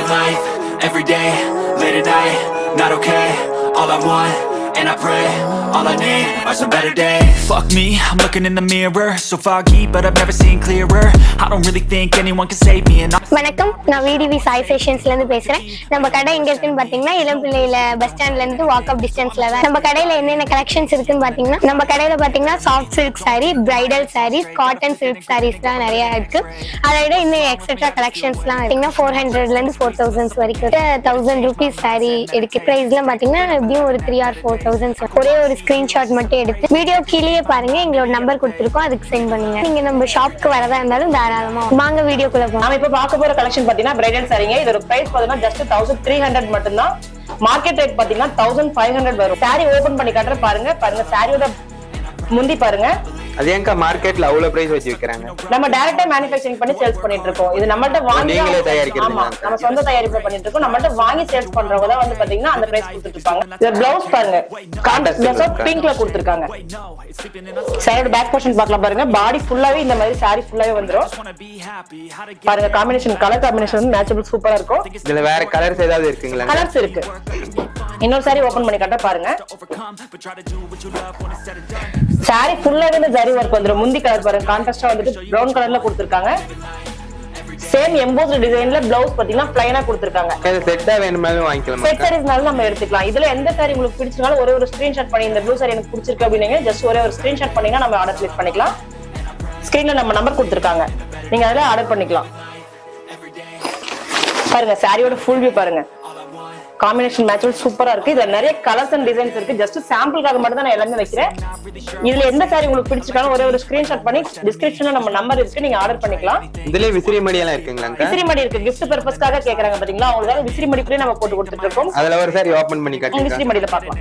life, every day, late at night, not okay. All I want, and I pray, all I need are some better days. Fuck me, I'm looking in the mirror, so foggy, but I've never seen clearer. I don't really think anyone can save me. வணக்கம், நான் VDV Sai Fashionsல இருந்து பேசுறேன். நம்ம கடை எங்க இருக்குன்னு பாத்தீங்கன்னா இளம்பிள்ளையில bus ஸ்டாண்ட்ல இருந்து வாக் அப் டிஸ்டன்ஸ்ல தான். நம்ம கடையில என்னென்ன கலெக்ஷன்ஸ் இருக்குன்னு பாத்தீங்கன்னா நம்ம கடையில பாத்தீங்கன்னா soft silk saree, bridal sarees, cotton silk sareesலாம் நிறைய இருக்கு. அதை விட இன்னும் எக்ஸ்ட்ரா கலெக்ஷன்ஸ்லாம் பாத்தீங்கன்னா 400ல இருந்து 4000 வரைக்கும் 1000 ரூபீஸ் saree இருக்கு. பிரைஸ்லாம் பாத்தீங்கன்னா எப்படியும் ஒரு 3 or 4000. ஒரே ஒரு ஸ்கிரீன்ஷாட் மட்டும் எடுத்து வீடியோ கீழே பாருங்க, எங்களோட நம்பர் கொடுத்துருக்கோம், அதுக்கு சென்ட் பண்ணுங்க. நீங்க நம்ம ஷாப்க்கு வரதா இருந்தாலும் தாராளமா வாங்க. வீடியோக்குள்ள போலாம். நாம இப்ப பார்க்க போற கலெக்ஷன் பாத்தீங்கன்னா பிரைடல் சாரீங்க. இதோட பிரைஸ் பாத்தீங்கன்னா ஜஸ்ட் 1300 மட்டும் தான். மார்க்கெட் ரேட் பாத்தீங்கன்னா 1500 வரும். சாரி ஓபன் பண்ணி காட்டுற பாருங்க. சாரியோட முந்தி பாருங்க. அது ஏங்க மார்க்கெட்ல அவ்வளவு பிரைஸ் வச்சு விக்கறாங்க? நம்ம டைரக்டா மேனுஃபேக்சரிங் பண்ணி சேல்ஸ் பண்ணிட்டு இருக்கோம். இது நம்மள்ட்ட வாங்கி நீங்களே தயாரிக்கிறீங்க? ஆமா, நம்ம சொந்த தயாரிப்பு பண்ணிட்டு இருக்கோம். நம்மள்ட்ட வாங்கி சேல்ஸ் பண்றவங்க தான் வந்து பாத்தீங்கன்னா அந்த பிரைஸ் கொடுத்துட்டு இருப்பாங்க. இந்த ப்ளவுஸ் பாருங்க, கான்ட்ராஸ்ட் ப்ளவுஸ் பிங்க்ல கொடுத்திருக்காங்க. சாரியோட பேக் போர்ஷன் பார்க்கலாம் பாருங்க. பாடி ஃபுல்லாவே இந்த மாதிரி சாரி ஃபுல்லாவே வந்துரும். பாருங்க காம்பினேஷன், கலர் காம்பினேஷன் வந்து மேட்சபிள் சூப்பரா இருக்கும். இதுல வேற கலர்ஸ் ஏதாவது இருக்குங்களா? கலர்ஸ் இருக்கு. இன்னொரு சாரி ஓபன் பண்ணி காட்ட பாருங்க. சாரி ஃபுல்லாவே இந்த ஜரி வர்க் வந்துரும். முந்தி கலர் பாருங்க, கான்ட்ராஸ்டா வந்துட்டு பிரவுன் கலர்ல கொடுத்திருக்காங்க. சேம் எம்போஸ்ட் டிசைன்ல ப்ளவுஸ் பாத்தீங்கன்னா ப்ளைனா கொடுத்திருக்காங்க. இது செட்டா வேணுமாலும் வாங்கிக்கலாம். செட் சாரீஸ்னால நம்ம எடுத்துக்கலாம். இதுல எந்த சாரி உங்களுக்கு பிடிச்சிருந்தாலும் ஒரே ஒரு ஸ்கிரீன்ஷாட் பண்ணி இந்த ப்ளூ சாரி எனக்கு பிடிச்சிருக்கு அப்படினீங்க ஜஸ்ட் ஒரே ஒரு ஸ்கிரீன்ஷாட் பண்ணீங்கன்னா நம்ம ஆர்டர் பிளேஸ் பண்ணிக்கலாம். ஸ்கிரீன்ல நம்ம நம்பர் கொடுத்திருக்காங்க, நீங்க அதுல ஆர்டர் பண்ணிக்கலாம். பாருங்க சாரியோட ஃபுல் வியூ பாருங்க. காம்பினேஷன் மேட்ச் சூப்பரா இருக்கு. இதுல நிறைய கலர்ஸ் அண்ட் டிசைன்ஸ் இருக்கு. ஜஸ்ட் சாம்பிளுக்காக மட்டும் தான் நான் எல்லாமே வைக்கிறேன். இதுல எந்த சாரி உங்களுக்கு பிடிச்சிருக்காலும் ஒரே ஒரு ஸ்கிரீன்ஷாட் பண்ணி டிஸ்கிரிப்ஷன்ல நம்ம நம்பர் இருக்கு, நீங்க ஆர்டர் பண்ணிக்கலாம். இதுல விசிறி மடி எல்லாம் இருக்குங்களா? விசிறி மடி இருக்கு. gift பர்பஸ்க்காக கேக்குறாங்க பாத்தீங்களா, அவங்களுக்காக விசிறி மடிக்குள்ளே நம்ம போட்டு கொடுத்துட்டு இருக்கோம். அதுல ஒரு சாரி ஓபன் பண்ணி காட்டுங்க. விசிறி மடியில பார்க்கலாம்.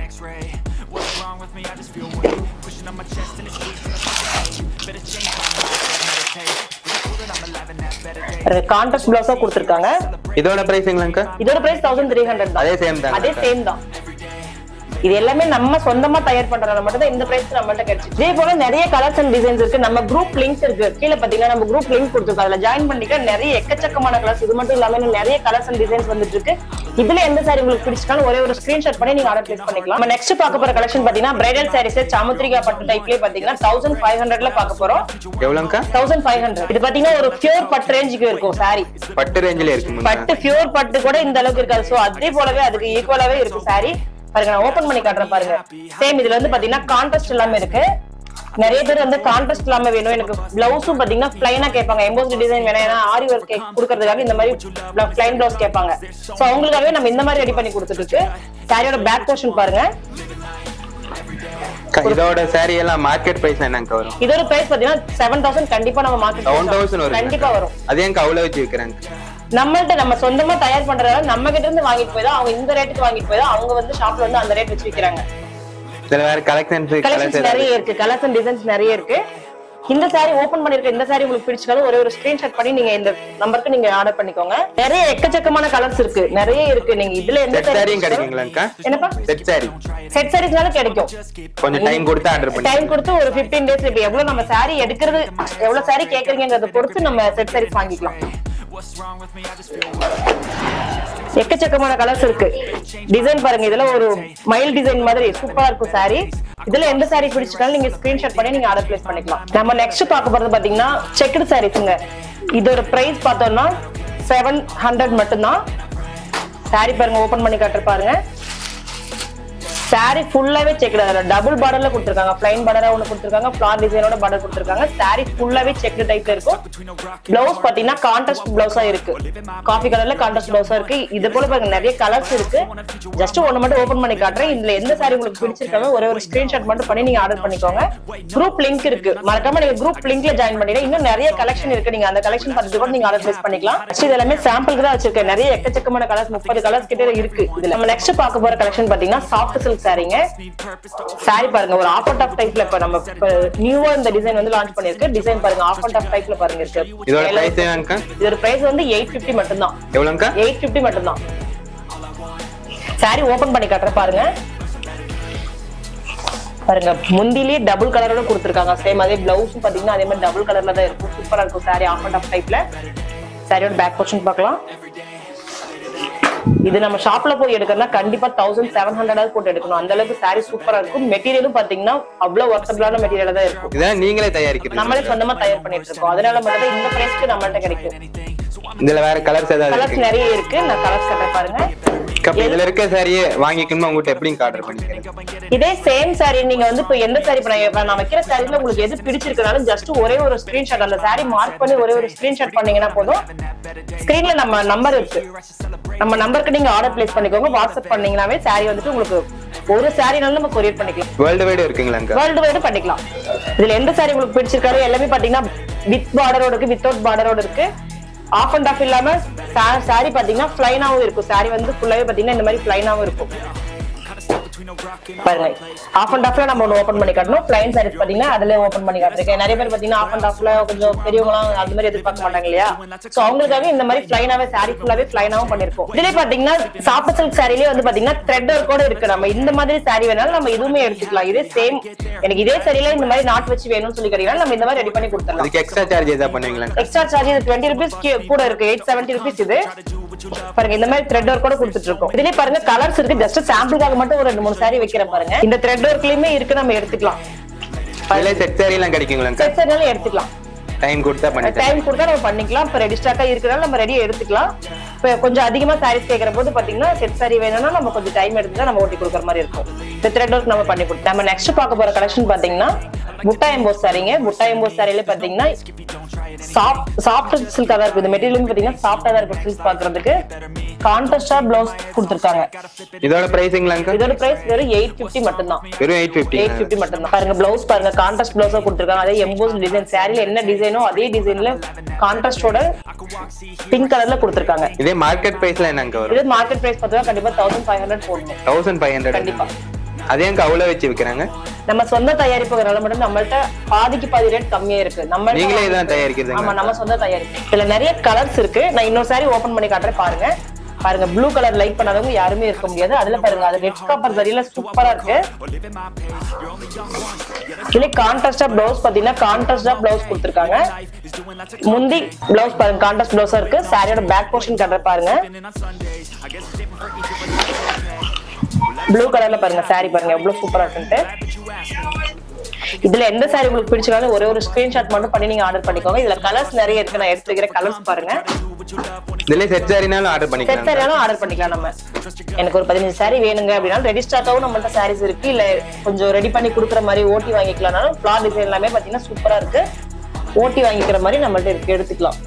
கான்ட்ராஸ்ட் ப்ளவுஸா கொடுத்திருக்காங்க. இதோட பிரைஸ் என்னங்க? இதோட பிரைஸ் 1300 தான். அதே சேம் தான். அதே சேம் தான். இது எல்லாமே நம்ம சொந்தமா தயார் பண்றதுனால மட்டும் தான் இந்த பிரைஸ் நம்மள்ட்ட கிடைச்சு. இதே போல நிறைய கலர்ஸ் அண்ட் டிசைன்ஸ் இருக்கு. நம்ம குரூப் லிங்க்ஸ் இருக்கு. கீழ பாத்தீங்கன்னா நம்ம குரூப் லிங்க் கொடுத்திருக்கோம். அதுல ஜாயின் பண்ணிக்க நிறைய எக்கச்சக்கமான கலர்ஸ். இது மட்டும் இல்லாம நிறைய கலர்ஸ் அண்ட் டிசைன்ஸ் வந்துட்டு இருக்கு. இதுல எந்த சாரி உங்களுக்கு பிடிச்சிருக்காலும் ஒரே ஒரு ஸ்கிரீன்ஷாட் பண்ணி நீங்க ஆர்டர் பிளேஸ் பண்ணிக்கலாம். நம்ம நெக்ஸ்ட் பார்க்க போற கலெக்ஷன் பாத்தீங்கன்னா பிரைடல் சாரீஸ் சாமுத்ரிகா பட்டு டைப்லயே பாத்தீங்கன்னா 1500ல பார்க்க போறோம். எவ்வளவுங்க? 1500. இது பாத்தீங்கன்னா ஒரு பியூர் பட்டு ரேஞ்சுக்கு இருக்கும் சாரி. பட்டு ரேஞ்சில இருக்கு. பட்டு பியூர் பட்டு கூட இந்த அளவுக்கு இருக்காது. சோ அதே போலவே அதுக்கு ஈக்குவலாவே இருக்கும் சாரி. பாருங்க நான் ஓபன் பண்ணி காட்டுறேன் பாருங்க. சேம் இதுல வந்து பாத்தீங்கன்னா கான்ட்ராஸ்ட் எல்லாமே இருக்கு. நிறைய பேர் வந்து கான்ட்ராஸ்ட் இல்லாம வேணும், எனக்கு பிளவுஸும் பாத்தீங்கன்னா பிளைனா கேட்பாங்க. எம்போஸ்ட் டிசைன் வேணும், ஏன்னா ஆரி ஒர்க் கொடுக்கறதுக்காக இந்த மாதிரி பிளைன் பிளவுஸ் கேட்பாங்க. சோ அவங்களுக்காகவே நம்ம இந்த மாதிரி ரெடி பண்ணி கொடுத்துட்டு இருக்கு. சாரியோட பேக் போர்ஷன் பாருங்க. இதோட சாரி எல்லாம் மார்க்கெட் பிரைஸ் என்னங்க வரும்? இதோட பிரைஸ் பாத்தீங்கன்னா 7000 கண்டிப்பா நம்ம மார்க்கெட் 7000 வரும். கண்டிப்பா வரும். அது ஏங்க அவ்வளவு வச்சு விக்கிறாங்க? நம்மள்ட்ட நம்ம சொந்தமா தயார் பண்றதால நம்ம கிட்ட இருந்து வாங்கிட்டு போய் தான் அவங்க இந்த ரேட்டுக்கு வாங்கிட்டு போய் தான் அவங்க வந்து ஷாப்ல வந்து அந்த ரேட் வச்சு விக்கிறாங்க. இதுல வேற கலெக்ஷன்ஸ் நிறைய இருக்கு. கலர்ஸ் அண்ட் டிசைன்ஸ் நிறைய இருக்கு. இந்த சாரி ஓபன் பண்ணிருக்க இந்த சாரி உங்களுக்கு பிடிச்சிருக்காலும் ஒரே ஒரு ஸ்கிரீன்ஷாட் பண்ணி நீங்க இந்த நம்பருக்கு நீங்க ஆர்டர் பண்ணிக்கோங்க. நிறைய எக்கச்சக்கமான கலர்ஸ் இருக்கு, நிறைய இருக்கு. நீங்க இதுல எந்த சாரியும் கிடைக்குங்களா? என்னப்பா செட் சாரி? செட் சாரீஸ்னால கிடைக்கும். கொஞ்சம் டைம் கொடுத்து ஆர்டர் பண்ணி டைம் கொடுத்து ஒரு 15 டேஸ் இப்ப எவ்வளவு நம்ம சாரி எடுக்கிறது எவ்வளவு சாரி கேக்குறீங்கங்கறத பொறுத்து நம்ம செட் சாரீஸ் வாங்கிக்கலாம். எக்கச்சக்கமான கலர்ஸ் இருக்கு. டிசைன் பாருங்க. இதுல ஒரு மைல் டிசைன் மாதிரி சூப்பரா இருக்கும் சாரி. இதுல எந்த சாரி பிடிச்சிருக்காலும் நீங்க ஸ்கிரீன்ஷாட் பண்ணி நீங்க ஆர்டர் பிளேஸ் பண்ணிக்கலாம். நம்ம நெக்ஸ்ட் பார்க்க போறது பாத்தீங்கன்னா செக்குடு சாரீஸ்ங்க. இதோட பிரைஸ் பார்த்தோம்னா 700 மட்டும் தான். சாரி பாருங்க, ஓபன் பண்ணி காட்டுற பாருங்க. சாரி ஃபுல்லாவே செக்டு. டபுள் பார்டர்ல கொடுத்திருக்காங்க. ப்ளைன் பார்டரா ஒன்னு கொடுத்திருக்காங்க, ஃபிளார் டிசைனோட பார்டர் கொடுத்திருக்காங்க. சாரி ஃபுல்லாவே செக்டு டைப்ல இருக்கும். ப்ளவுஸ் பாத்தீங்கன்னா கான்ட்ராஸ்ட் ப்ளவுஸா இருக்கு. காஃபி கலர்ல கான்ட்ராஸ்ட் ப்ளவுஸா இருக்கு. இது போல பாருங்க நிறைய கலர்ஸ் இருக்கு. ஜஸ்ட் ஒன்னு மட்டும் ஓபன் பண்ணி காட்டுறேன். இதுல எந்த சாரி உங்களுக்கு பிடிச்சிருக்காங்க ஒரே ஒரு ஸ்கிரீன்ஷாட் மட்டும் பண்ணி நீங்க ஆர்டர் பண்ணிக்கோங்க. குரூப் லிங்க் இருக்கு, மறக்காம நீங்க குரூப் லிங்க்ல ஜாயின் பண்ணிடுங்க. இன்னும் நிறைய கலெக்ஷன் இருக்கு. நீங்க அந்த கலெக்ஷன் பார்த்துட்டு கூட நீங்க ஆர்டர் பிளேஸ் பண்ணிக்கலாம். இது எல்லாமே சாம்பிளுக்கு தான் வச்சிருக்கேன். நிறைய எக்கச்சக்கமான கலர்ஸ் 30 கலர்ஸ் கிட்ட இருக்கு. இதுல நம்ம நெக்ஸ்ட் பார்க்க போற கலெக்ஷன் பாத்தீங்கன்னா சாஃப்ட் சில்க் சாரீங்க. சாரி பாருங்க, ஒரு ஆஃப் அண்ட் ஆஃப் டைப்ல இப்ப நம்ம நியூவா இந்த டிசைன் வந்து லான்ச் பண்ணிருக்கு. டிசைன் பாருங்க, ஆஃப் அண்ட் ஆஃப் டைப்ல பாருங்க இருக்கு. இதோட பிரைஸ் என்னங்க? இதோட பிரைஸ் வந்து 850 மட்டும் தான். எவ்வளவுங்க? 850 மட்டும் தான். சாரி ஓபன் பண்ணி காட்டுற பாருங்க. பாருங்க முந்திலே டபுள் கலரோட கொடுத்திருக்காங்க. சேம் அதே பிளவுஸும் பாத்தீங்கன்னா அதே மாதிரி டபுள் கலர்ல தான் இருக்கும். சூப்பரா இருக்கும் சாரி, ஆஃப் அண்ட் ஆஃப் டைப்ல. சாரியோட பேக் போர்ஷன் பார்க்கலாம். இது நம்ம ஷாப்ல போய் எடுக்கறதுனா கண்டிப்பா 1700 போட்டு எடுக்கணும். அந்த அளவுக்கு சாரி சூப்பரா இருக்கும். மெட்டீரியலும் பாத்தீங்கன்னா அவ்வளவு வொர்த்தபிளான மெட்டீரியலா தான் இருக்கும். இதெல்லாம் நீங்களே தயாரிக்கிறீங்க? நம்மளே சொந்தமா தயார் பண்ணிட்டு இருக்கோம். அதனால மட்டும் இந்த பிரைஸ்க்கு நம்மள்ட்ட கிடைக்கும். இதுல வேற கலர்ஸ் ஏதாவது கலர்ஸ் நிறைய இருக்கு. நான் கலர்ஸ் கட்ட பாருங்க. இதுல இருக்க சாரியை வாங்கிக்கணும்னா உங்ககிட்ட எப்படி ஆர்டர் பண்ணிக்கிறீங்க? இதே சேம் சாரி நீங்க வந்து இப்ப எந்த சாரி நான் வைக்கிற சாரில உங்களுக்கு எது பிடிச்சிருக்கனாலும் ஜஸ்ட் ஒரே ஒரு ஸ்கிரீன்ஷாட் அந்த சாரி மார்க் பண்ணி ஒரே ஒரு ஸ்கிரீன்ஷாட் பண்ணீங்கன்னா போதும். ஸ்கிரீன்ல நம்ம நம்பர் இருக்கு. நம்ம நம்பருக்கு நீங்க ஆர்டர் பிளேஸ் பண்ணிக்கோங்க. வாட்ஸ்அப் பண்ணீங்கனாவே சாரி வந்துட்டு உங்களுக்கு ஒரு சாரினாலும் நம்ம கொரியர் பண்ணிக்கலாம். வேர்ல்டு வைடு இருக்குங்களா? வேர்ல்டு வைடு பண்ணிக்கலாம். இதுல எந்த சாரி உங்களுக்கு பிடிச்சிருக்காரோ எல்லாமே பாத்தீங்கன்னா வித் பார்டரோட இருக்கு, வித்தவுட் பார்டரோட இருக்கு. ஆஃப் அண்ட் ஆஃப் இல்லாம சாரி பாத்தீங்கன்னா பிளைனாவும் இருக்கும். சாரி வந்து ஃபுல்லாவே பாத்தீங்கன்னா இந்த மாதிரி பிளைனாவும் இருக்கும். பாருங்க ஆஃப் அண்ட் ஆஃப்ல நம்ம ஒன்னு ஓபன் பண்ணி காட்டணும். பிளைன் சாரீஸ் பாத்தீங்கன்னா அதுல ஓபன் பண்ணி காட்டுறேன். நிறைய பேர் பாத்தீங்கன்னா ஆஃப் அண்ட் ஆஃப்ல கொஞ்சம் பெரியவங்களாம் அது மாதிரி எதிர்பார்க்க மாட்டாங்க இல்லையா? சோ அவங்களுக்காக இந்த மாதிரி பிளைனாவே சாரி ஃபுல்லாவே பிளைனாவும் பண்ணிருக்கோம். இதுல பாத்தீங்கன்னா சாஃப்ட் சில்க் சாரிலேயே வந்து பாத்தீங்கன்னா த்ரெட் ஒர்க் கூட இருக்கு. நம்ம இந்த மாதிரி சாரி வேணாலும் நம்ம இதுவுமே எடுத்துக்கலாம். இதே சேம் எனக்கு இதே சாரியில இந்த மாதிரி நாட் வச்சு வேணும்னு சொல்லி கேட்டீங்கன்னா நம்ம இந்த மாதிரி ரெடி பண்ணி கொடுத்துடலாம். அதுக்கு எக்ஸ்ட்ரா சார்ஜ் ஏதாவது பண்ணுவீங்களா? எக்ஸ்ட்ரா சார்ஜ் இது 20 ரூபீஸ் கூட இருக்கு. 870 ரூபீஸ் இது. பாருங்க இந்த மாதிரி த்ரெட் ஒர்க் கூட கொடுத்துட்டு இருக்கோம். இதுலயே பாருங்க கலர்ஸ் இருக்கு. ஜஸ்ட் சாம்பிளுக்காக மட்டும் ஒரு 2-3 சாரி வைக்கிறேன் பாருங்க. இந்த த்ரெட் ஒர்க்லயுமே இருக்கு, நம்ம எடுத்துக்கலாம். இதுல செட் சாரி எல்லாம் கிடைக்குங்களா? செட் சாரினால எடுத்துக்கலாம். டைம் கொடுத்தா பண்ணிக்கலாம். டைம் கொடுத்தா நம்ம பண்ணிக்கலாம். இப்ப ரெடி ஸ்டாக்கா இருக்கனால நம்ம ரெடியா எடுத்துக்கலாம். இப்ப கொஞ்சம் அதிகமா சாரீஸ் கேக்குற போது பாத்தீங்கன்னா செட் சாரி வேணும்னா நம்ம கொஞ்சம் டைம் எடுத்து நம்ம ஓட்டி கொடுக்குற மாதிரி இருக்கும். இந்த த்ரெட் ஒர்க் நம்ம பண்ணி கொடுத்தோம். நம்ம நெக்ஸ்ட் பார்க்க போற கலெக்ஷன் பாத்தீங்கன்னா முட்டா எம்போஸ் சாரிங்க. முட்டா எம்போஸ் சாரியில பாத்தீங்கன்னா சாஃப்ட் சில்கா தான் இருக்கு. இந்த மெட்டீரியல் பாத்தீங்கன்னா சாஃப்டா தான் இருக்கு. சில்க் பாக்குறதுக்கு கான்ட்ராஸ்டா ப்ளவுஸ் கொடுத்திருக்காங்க. இதோட பிரைசிங்லாங்க? இதோட பிரைஸ் வெறும் 850 மட்டும் தான். வெறும் 850 மட்டும் தான். பாருங்க ப்ளவுஸ் பாருங்க கான்ட்ராஸ்ட் ப்ளவுஸா கொடுத்திருக்காங்க. அதே எம்போஸ் டிசைன் சாரில என்ன டிசைனோ அதே டிசைன்ல கான்ட்ராஸ்டோட பிங்க் கலர்ல கொடுத்திருக்காங்க. இதே மார்க்கெட் பிரைஸ்ல என்னங்க வரும்? இது மார்க்கெட் பிரைஸ் பார்த்தா கண்டிப்பா 1500 போடணும். 1500 கண்டிப்பா. அதே அங்க அவ்வளவு வச்சு விக்கிறாங்க. நம்ம சொந்த தயாரிப்புனால மட்டும் நம்மள்ட்ட பாதிக்கு பாதி ரேட் கம்மியா இருக்கு. நம்ம நீங்களே தான் தயாரிக்கிறீங்க? ஆமா நம்ம சொந்த தயாரிப்பு. இதுல நிறைய கலர்ஸ் இருக்கு. நான் இன்னொரு சாரி ஓபன் பண்ணி காட்டுறேன் பாருங்க. பாருங்க ப்ளூ கலர் லைக் பண்ணாதவங்க யாருமே இருக்க முடியாது. அதுல பாருங்க அது ரெட் காப்பர் சரியில சூப்பரா இருக்கு. இதுல கான்ட்ராஸ்டா ப்ளவுஸ் பாத்தீங்கன்னா கான்ட்ராஸ்டா ப்ளவுஸ் கொடுத்திருக்காங்க. முந்தி ப்ளவுஸ் பாருங்க கான்ட்ராஸ்ட் ப்ளவுஸா இருக்கு. சாரியோட பேக் போர்ஷன் காட்டுற பாருங்க. ப்ளூ கலர்ல பாருங்க சாரி பாருங்க எவ்வளவு சூப்பரா இருக்குன்னு. இதுல எந்த சாரி உங்களுக்கு பிடிச்சாலும் ஒரே ஒரு ஸ்கிரீன்ஷாட் மட்டும் பண்ணி நீங்க ஆர்டர் பண்ணிக்கோங்க. இதுல கலர்ஸ் நிறைய இருக்கு. நான் எடுத்து வைக்கிற கலர்ஸ் பாருங்க. இதுல செட் சாரினாலும் ஆர்டர் பண்ணிக்கலாம். செட் சாரினாலும் ஆர்டர் பண்ணிக்கலாம். நம்ம எனக்கு ஒரு 15 சாரி வேணுங்க அப்படினா ரெடி ஸ்டாக்காவும் நம்மள்ட்ட சாரீஸ் இருக்கு. இல்ல கொஞ்சம் ரெடி பண்ணி கொடுக்குற மாதிரி ஓட்டி வாங்கிக்கலாம்னாலும் ஃப்ளார் டிசைன் எல்லாமே பாத்தீங்கன்னா சூப்பரா இருக்கு. ஓட்டி வாங்கிக்கிற மாதிரி நம்மள்ட்ட இருக்கு, எடுத்துக்கலாம்.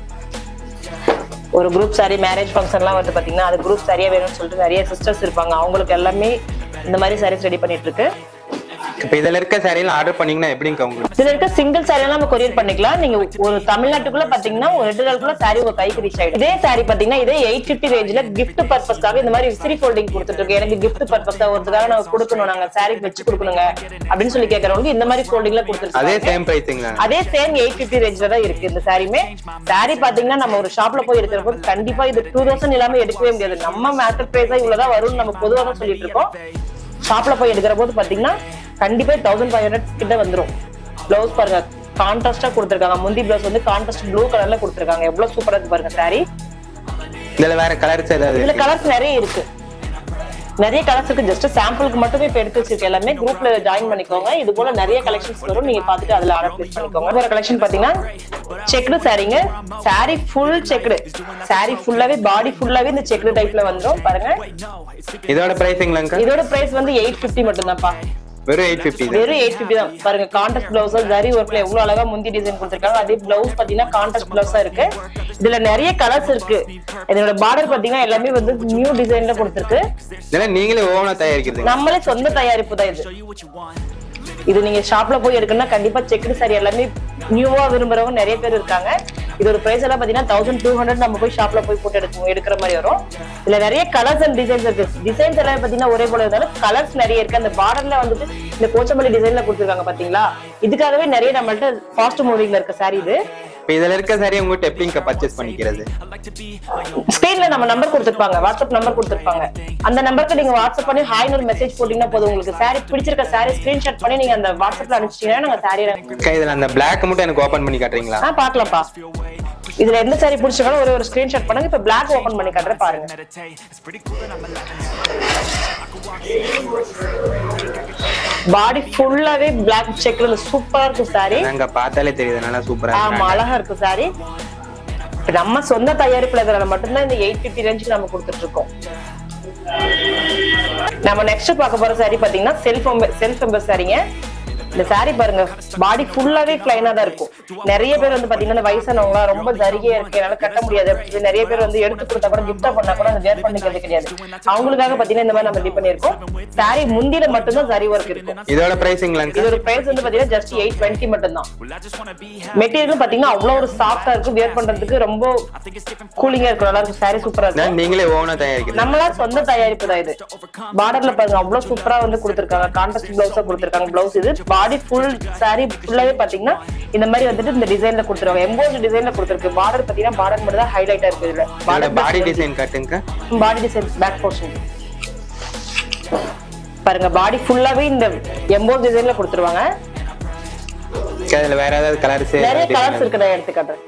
ஒரு குரூப் சாரி மேரேஜ் ஃபங்க்ஷன்லாம் வந்து பாத்தீங்கன்னா அது குரூப் சாரியா வேணும்னு சொல்லிட்டு நிறைய சிஸ்டர்ஸ் இருப்பாங்க. அவங்களுக்கு எல்லாமே இந்த மாதிரி சாரீஸ் ரெடி பண்ணிட்டு இருக்கு. இப்ப இதுல இருக்க சாரி எல்லாம் ஆர்டர் பண்ணீங்கன்னா எப்படிங்க உங்களுக்கு? இதுல இருக்க சிங்கிள் சாரி எல்லாம் நம்ம கொரியர் பண்ணிக்கலாம். நீங்க ஒரு தமிழ்நாட்டுக்குள்ள பாத்தீங்கன்னா ஒரு 2 நாளுக்குள்ள சாரி உங்க கைக்கு ரீச் ஆயிடும். இதே சாரி பாத்தீங்கன்னா இதே 850 ரேஞ்சில கிஃப்ட் பர்பஸ்க்காக இந்த மாதிரி விசிறி ஃபோல்டிங் கொடுத்துட்டு இருக்கு. எனக்கு கிஃப்ட் பர்பஸ்க்கா ஒருத்தராக நான் கொடுக்கணும், நாங்க சாரி வச்சு கொடுக்கணுங்க அப்படின்னு சொல்லி கேட்கறவங்களுக்கு இந்த மாதிரி ஃபோல்டிங்ல கொடுத்துருக்காங்க. அதே சேம் பிரைசிங்ல அதே சேம் 850 ரேஞ்சில தான் இருக்கு இந்த சாரிமே. சாரி பாத்தீங்கன்னா நம்ம ஒரு ஷாப்ல போய் எடுக்கிறப்போ கண்டிப்பா இது 2000 இல்லாம எடுக்கவே முடியாது. நம்ம மார்க்கெட் பிரைஸா இவ்வளவுதான் வரும்னு நம்ம பொதுவாக தான் சொல்லிட்டு இருக்கோம். ஷாப்ல போய் எடுக்கிற போது பாத்தீங்கன்னா கண்டிப்பா 1500 கிட்ட வந்துரும். ப்ளவுஸ் பாருங்க கான்ட்ராஸ்டா கொடுத்திருக்காங்க. முந்தி ப்ளவுஸ் வந்து கான்ட்ராஸ்ட் ப்ளூ கலர்ல கொடுத்திருக்காங்க. எவ்வளவு சூப்பரா இருக்கு பாருங்க சாரி. இதுல வேற கலர்ஸ் ஏதாவது? இதுல கலர்ஸ் நிறைய இருக்கு. நிறைய கலர்ஸ் இருக்கு. ஜஸ்ட் சாம்பிளுக்கு மட்டுமே இப்ப எடுத்து வச்சிருக்கேன். எல்லாமே குரூப்ல ஜாயின் பண்ணிக்கோங்க. இது போல நிறைய கலெக்ஷன்ஸ் வரும். நீங்க பாத்துட்டு அதுல ஆர்டர் பிளேஸ் பண்ணிக்கோங்க. ஒரு கலெக்ஷன் பாத்தீங்கன்னா செக்டு சாரிங்க. Sorry full checked. சாரி ஃபுல்லாவே பாடி ஃபுல்லாவே இந்த செக்டு டைப்ல வந்துரும் பாருங்க. இதோட பிரைசிங்லங்க? இதோட பிரைஸ் வந்து 850 மட்டும் தான்ப்பா. வெறும் 850. வெறும் 850 தான். பாருங்க கான்ட்ராஸ்ட் ப்ளவுஸ் ஜரி ஒர்க்ல எவ்வளவு அழகா முந்தி டிசைன் கொடுத்திருக்காங்க. அதே ப்ளவுஸ் பாத்தீங்கன்னா கான்ட்ராஸ்ட் ப்ளவுஸா இருக்கு. இதுல நிறைய கலர்ஸ் இருக்கு. இதோட பார்டர் பாத்தீங்கன்னா எல்லாமே வந்து நியூ டிசைன்ல கொடுத்திருக்கு. இதெல்லாம் நீங்களே ஓனா தயாரிக்கிறீங்க? நம்மளே சொந்த தயாரிப்பு தான் இது. இது நீங்க ஷாப்ல போய் எடுக்கணும்னா கண்டிப்பா செக்டு சாரி எல்லாமே நியூவா விரும்புறவங்க நிறைய பேர் இருக்காங்க. இதோட பிரைஸ் எல்லாம் பாத்தீங்கன்னா 1200 நம்ம போய் ஷாப்ல போய் போட்டு எடுக்கிற மாதிரி வரும். இதுல நிறைய கலர்ஸ் அண்ட் டிசைன்ஸ் இருக்கு. டிசைன்ஸ் எல்லாம் பாத்தீங்கன்னா ஒரே போல இருந்தாலும் கலர்ஸ் நிறைய இருக்கு. அந்த பார்டர்ல வந்துட்டு இந்த கோச்சம்பள்ளி டிசைன்ல கொடுத்திருக்காங்க பாத்தீங்களா. இதுக்காகவே நிறைய நம்மள்ட்ட ஃபாஸ்ட் மூவிங்ல இருக்க சாரி இது. இதுல இருக்க சாரி உங்ககிட்ட எப்படிங்க பர்ச்சேஸ் பண்ணிக்கிறது? ஸ்கிரீன்ல நம்ம நம்பர் கொடுத்திருப்பாங்க, வாட்ஸ்அப் நம்பர் கொடுத்திருப்பாங்க. அந்த நம்பருக்கு நீங்க வாட்ஸ்அப் பண்ணி ஹாய்னு ஒரு மெசேஜ் போட்டீங்கன்னா போதும். உங்களுக்கு சாரி பிடிச்சிருக்க சாரி ஸ்கிரீன்ஷாட் பண்ணி நீங்க அந்த வாட்ஸ்அப்ல அனுப்பிச்சீங்கன்னா நாங்க சாரி. இதுல அந்த Black மட்டும் எனக்கு ஓபன் பண்ணி காட்டுறீங்களா? பார்க்கலாம்ப்பா. இதுல எந்த saree பிடிச்சிருக்காலும் ஒரே ஒரு ஸ்கிரீன்ஷாட் பண்ணுங்க. இப்ப black ஓபன் பண்ணி காட்டுறேன் பாருங்க. பாடி ஃபுல்லாவே black செக்ல சூப்பரா இருக்கு saree. அங்க பார்த்தாலே தெரியுது நல்லா சூப்பரா இருக்கு. ஆமா அழகா இருக்கு saree. நம்ம சொந்த தயாரிப்புல இருக்கறத மட்டும் தான் இந்த 850 ரேஞ்சுக்கு நம்ம கொடுத்துட்டு இருக்கோம். நம்ம நெக்ஸ்ட் பார்க்க போற saree பாத்தீங்கன்னா செல்ஃப் எம்பஸ் சாரீங்க. இந்த saree பாருங்க பாடி ஃபுல்லாவே ப்ளைனா தான் இருக்கும். நிறைய பேர் வந்து பாத்தீங்கன்னா வயசானவங்க ரொம்ப ஜரிகையா இருக்கு என்னால கட்ட முடியாது அப்படி நிறைய பேர் வந்து எடுத்து கொடுத்தா கூட கிஃப்டா பண்ணா கூட அந்த வேர் பண்ணிக்கிறது கிடையாது. அவங்களுக்காக பாத்தீங்கன்னா இந்த மாதிரி நம்ம ரெடி பண்ணிருக்கோம். saree முந்தில மட்டும் தான் saree work இருக்கும். இதோட பிரைசிங்ல இதோட பிரைஸ் வந்து பாத்தீங்கன்னா just 820 மட்டும் தான். மெட்டீரியல் பாத்தீங்கன்னா அவ்வளவு ஒரு சாஃப்ட்டா இருக்கு. வேர் பண்றதுக்கு ரொம்ப கூலிங்கா இருக்கு. நல்லா இருக்கு. saree சூப்பரா இருக்கு. நீங்களே ஓனா தயாரிக்கிறீங்க? நம்மளா சொந்த தயாரிப்பு தான் இது. பார்டர்ல பாருங்க அவ்வளவு சூப்பரா வந்து கொடுத்திருக்காங்க. கான்ட்ராஸ்ட் பிளவுஸா கொடுத்திருக்காங்க. பிளவுஸ் இது பாடி ஃபுல் saree ஃபுல்லாவே பாத்தீங்கன்னா இந்த மாதிரி வந்துட்டு இந்த டிசைன்ல கொடுத்துருவாங்க. எம்போஸ்ட் டிசைன்ல கொடுத்திருக்கு. பார்டர் பாத்தீங்கன்னா பார்டர் மட்டும் தான் ஹைலைட்டா இருக்கு. இதுல பாடி டிசைன் காட்டுங்க. பாடி டிசைன் பேக் போர்ஷன் பாருங்க பாடி ஃபுல்லாவே இந்த எம்போஸ்ட் டிசைன்ல கொடுத்துருவாங்க. அதுல வேற ஏதாவது கலர்ஸ் நிறைய கலர்ஸ் இருக்கு. நான் எடுத்து காட்டுறேன்.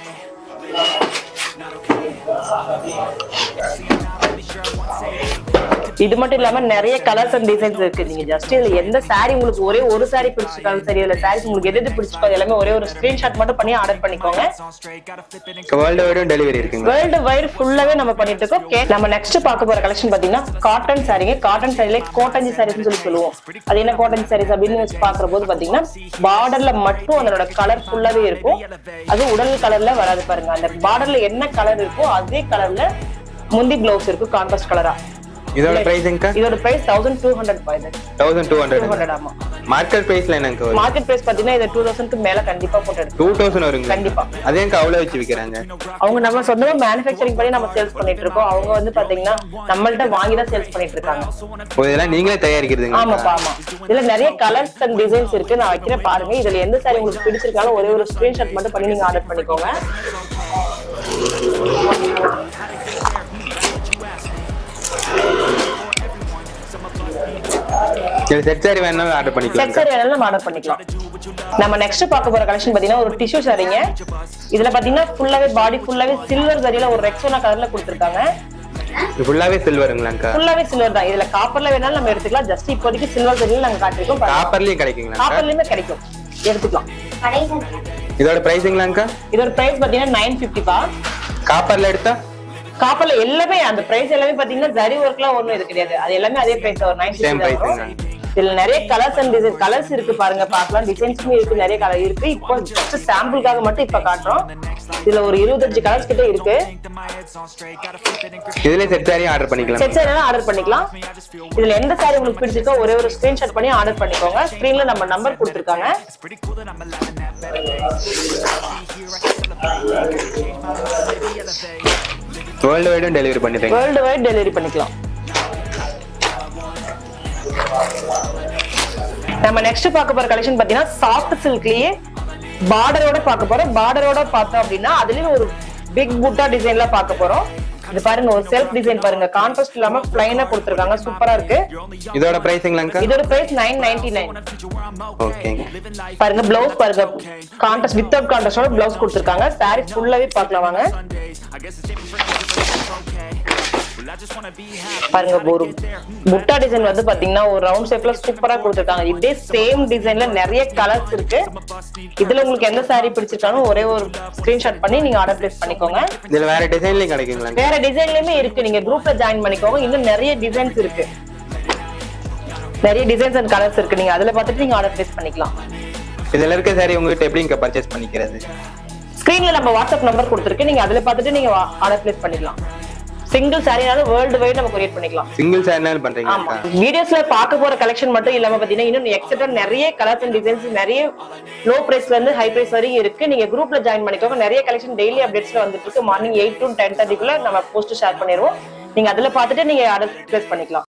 இது மட்டும் இல்லாம நிறைய கலர்ஸ் அண்ட் டிசைன்ஸ் இருக்கு. நீங்க ஜஸ்ட் இதுல எந்த saree உங்களுக்கு ஒரே ஒரு saree பிடிச்சிருக்காலும் சரி இல்ல sarees உங்களுக்கு எது பிடிச்சிருக்கோ எல்லாமே ஒரே ஒரு ஸ்கிரீன்ஷாட் மட்டும் பண்ணி ஆர்டர் பண்ணிக்கோங்க. வேர்ல்ட் வைடும் டெலிவரி இருக்குங்க. வேர்ல்ட் வைட் ஃபுல்லாவே நம்ம பண்ணிட்டு இருக்கோம். நம்ம நெக்ஸ்ட் பார்க்க போற கலெக்ஷன் பாத்தீங்கன்னா காட்டன் சாரீங்க. காட்டன் சாரில கோட்டஞ்சி சாரீஸ்னு சொல்லி சொல்லுவோம். அது என்ன கோட்டஞ்சி சாரீஸ் அப்படின்னு பாக்குற போது பாத்தீங்கன்னா பார்டர்ல மட்டும் அதோட கலர் ஃபுல்லாவே இருக்கும். அது உடல் கலர்ல வராது பாருங்க. அந்த பார்டர்ல என்ன கலர் இருக்கோ அதே கலர்ல முந்தி பிளவுஸ் இருக்கும் கான்ட்ராஸ்ட் கலரா. இதோட பிரைஸ்ங்க? இதோட பிரைஸ் 1200 பாய்து. 1200. ஆமா. மார்க்கெட் பிரைஸ்ல என்னங்க வரும்? மார்க்கெட் பிரைஸ் பாத்தீங்கன்னா இது 2000 க்கு மேல கண்டிப்பா போட்டு எடுத்து 2000 வருங்க. கண்டிப்பா. அதேங்க அவ்வளவு வச்சு விக்கிறாங்க. அவங்க நம்ம சொந்தமா manufacturing பண்ணி நம்ம சேல்ஸ் பண்ணிட்டு இருக்கோம். அவங்க வந்து பாத்தீங்கன்னா நம்மள்ட்ட வாங்கி தான் சேல்ஸ் பண்ணிட்டு இருக்காங்க. இதெல்லாம் நீங்களே தயாரிக்கிறதுங்க? ஆமாப்பா ஆமா. இதுல நிறைய கலர்ஸ் அண்ட் டிசைன்ஸ் இருக்கு. நான் வைக்கிறேன் பாருங்க. இதுல எந்த saree உங்களுக்கு பிடிச்சிருக்காலும் ஒரே ஒரு ஸ்கிரீன்ஷாட் மட்டும் பண்ணி நீங்க ஆர்டர் பண்ணிக்கோங்க. செட் saree வேணாலும் ஆர்டர் பண்ணிக்கலாம். செட் saree வேணாலும் ஆர்டர் பண்ணிக்கலாம். நம்ம நெக்ஸ்ட் பார்க்க போற கலெக்ஷன் பாத்தீங்கன்னா ஒரு டிஷ்யூ சாரீங்க. இதுல பாத்தீங்கன்னா ஃபுல்லாவே பாடி ஃபுல்லாவே சில்வர் சரியில ஒரு ரெக்ஸோனா கலர்ல கொடுத்திருக்காங்க. இது ஃபுல்லாவே சில்வருங்களாங்க? ஃபுல்லாவே சில்வர் தான். இதுல காப்பர்ல வேணாலும் நம்ம எடுத்துக்கலாம். ஜஸ்ட் இப்போதைக்கு சில்வர் சரியில நாங்க காட்டிருக்கோம். காப்பர்லயே கிடைக்குங்களா? காப்பர்லயுமே கிடைக்கும். எடுத்துக்கலாம். இதோட பிரைஸ்ங்களாங்க? இதோட பிரைஸ் பாத்தீங்கன்னா 950 பா. காப்பர்ல எடுத்தா? காப்பர்ல எல்லாமே அந்த பிரைஸ் எல்லாமே பாத்தீங்கன்னா ஜரி ஒர்க்லாம் ஒண்ணும் இது கிடையாது. அது எல்லாமே அதே பிரைஸ் தான். 950 தான். இதுல நிறைய கலர்ஸ் அண்ட் டிசைன் கலர்ஸ் இருக்கு பாருங்க. பார்க்கலாம். டிசைன்ஸுமே இருக்கு. நிறைய கலர் இருக்கு. இப்போ ஜஸ்ட் சாம்பிளுக்காக மட்டும் இப்ப காட்டுறோம். இதுல ஒரு 25 கலர்ஸ் கிட்ட இருக்கு. இதுல செட் saree ஆர்டர் பண்ணிக்கலாம். செட் saree ஆர்டர் பண்ணிக்கலாம். இதுல எந்த saree உங்களுக்கு பிடிச்சிருக்கோ ஒரே ஒரு ஸ்கிரீன்ஷாட் பண்ணி ஆர்டர் பண்ணிக்கோங்க. ஸ்கிரீன்ல நம்ம நம்பர் கொடுத்திருக்காங்க. வேர்ல்ட் வைடும் டெலிவரி பண்ணிடுறீங்க? வேர்ல்ட் வைட் டெலிவரி பண்ணிக்கலாம். நம்ம நெக்ஸ்ட் பார்க்க போற கலெக்ஷன் பாத்தீங்கன்னா சாஃப்ட் சில்க்லயே பார்டரோட பார்க்க போறோம். பார்டரோட பார்த்தோம் அப்படின்னா அதுலயும் ஒரு பிக் புட்டா டிசைன்ல பார்க்க போறோம். இது பாருங்க ஒரு செல்ஃப் டிசைன் பாருங்க. கான்ட்ராஸ்ட் இல்லாம ப்ளைனா கொடுத்திருக்காங்க. சூப்பரா இருக்கு. இதோட பிரைஸ்ங்களாங்க? இதோட பிரைஸ் 999. ஓகேங்க. பாருங்க பிளவுஸ் பாருங்க. கான்ட்ராஸ்ட் வித்அவுட் கான்ட்ராஸ்டோட பிளவுஸ் கொடுத்திருக்காங்க. saree ஃபுல்லாவே பார்க்கலாம் வாங்க. பாருங்க ஒரு புட்டா டிசைன் வந்து பாத்தீங்கன்னா ஒரு ரவுண்ட் ஷேப்ல சூப்பரா கொடுத்திருக்காங்க. இதே சேம் டிசைன்ல நிறைய கலர்ஸ் இருக்கு. இதுல உங்களுக்கு எந்த saree பிடிச்சிருக்காலும் ஒரே ஒரு ஸ்கிரீன்ஷாட் பண்ணி நீங்க ஆர்டர் பிளேஸ் பண்ணிக்கோங்க. இதுல வேற டிசைன்லயும் கிடைக்குங்களா? வேற டிசைன்லயுமே இருக்கு. நீங்க குரூப்ல ஜாயின் பண்ணிக்கோங்க. இன்னும் நிறைய டிசைன்ஸ் இருக்கு. நிறைய டிசைன்ஸ் அண்ட் கலர்ஸ் இருக்கு. நீங்க அதுல பார்த்துட்டு நீங்க ஆர்டர் பிளேஸ் பண்ணிக்கலாம். இதுல இருக்க saree உங்ககிட்ட எப்படிங்க பர்ச்சேஸ் பண்ணிக்கிறது? ஸ்கிரீன்ல நம்ம வாட்ஸ்அப் நம்பர் கொடுத்திருக்கு. நீங்க அதுல பார்த்துட்டு நீங்க ஆர்டர் பிளேஸ் பண்ணிக்கலாம். சிங்கிள் சாரினாலும் வேர்ல்ட் வைட் நம்ம கிரியேட் பண்ணிக்கலாம். சிங்கிள் சாரினாலும் பண்றீங்க? ஆமா. வீடியோஸ்ல பார்க்க போற கலெக்ஷன் மட்டும் இல்லாம பாத்தீங்கன்னா இன்னும் எக்ஸெட்ரா நிறைய கலர்ஸ் அண்ட் டிசைன்ஸ் நிறைய லோ பிரைஸ்ல இருந்து ஹை பிரைஸ் வரைக்கும் இருக்கு. நீங்க குரூப்ல ஜாயின் பண்ணிக்கோங்க. நிறைய கலெக்ஷன் டெய்லி அப்டேட்ஸ்ல வந்துட்டு இருக்கு. மார்னிங் 8 to 10:30 நம்ம போஸ்ட் ஷேர் பண்ணிடுவோம். நீங்க அதுல பார்த்துட்டு நீங்க ஆர்டர் பிளேஸ் பண்ணிக்கலாம்.